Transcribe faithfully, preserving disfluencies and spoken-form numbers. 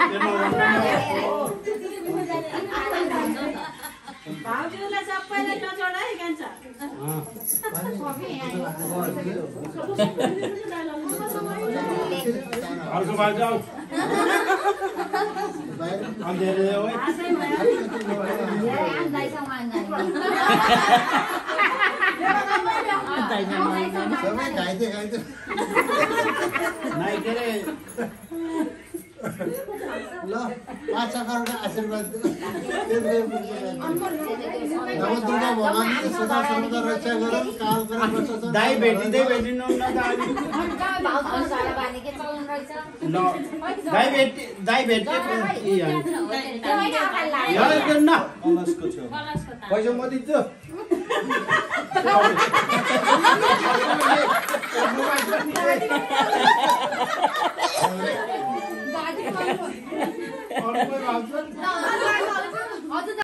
भाउजूलाई सबैले नचढाइ कान्छ अर्को बाल जाऊ अन्धेरे हो सबै खाइदिए खाइदिए नाइ के रे ल पाँच करोड आशीर्वाद नवदुर्गा भगवानले सदा सर्वदा रक्षा गरौँ काल करा वर्ष दाइ भेटिँदै भेटिनु न त ल दाइ भेट दाइ भेट्दै न कलसको छ पैसा म दिन्छु